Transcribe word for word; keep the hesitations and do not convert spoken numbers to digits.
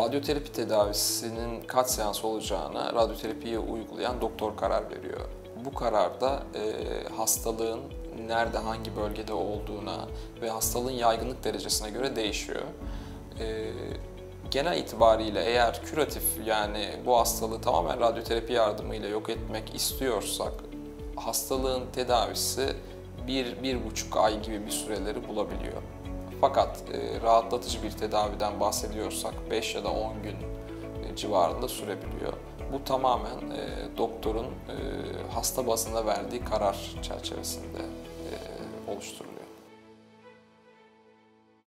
Radyoterapi tedavisinin kaç seans olacağına radyoterapiyi uygulayan doktor karar veriyor. Bu kararda e, hastalığın nerede, hangi bölgede olduğuna ve hastalığın yaygınlık derecesine göre değişiyor. E, genel itibariyle eğer küratif, yani bu hastalığı tamamen radyoterapi yardımıyla yok etmek istiyorsak hastalığın tedavisi bir, bir buçuk ay gibi bir süreleri bulabiliyor. Fakat e, rahatlatıcı bir tedaviden bahsediyorsak beş ya da on gün e, civarında sürebiliyor. Bu tamamen e, doktorun e, hasta bazında verdiği karar çerçevesinde e, oluşturuluyor.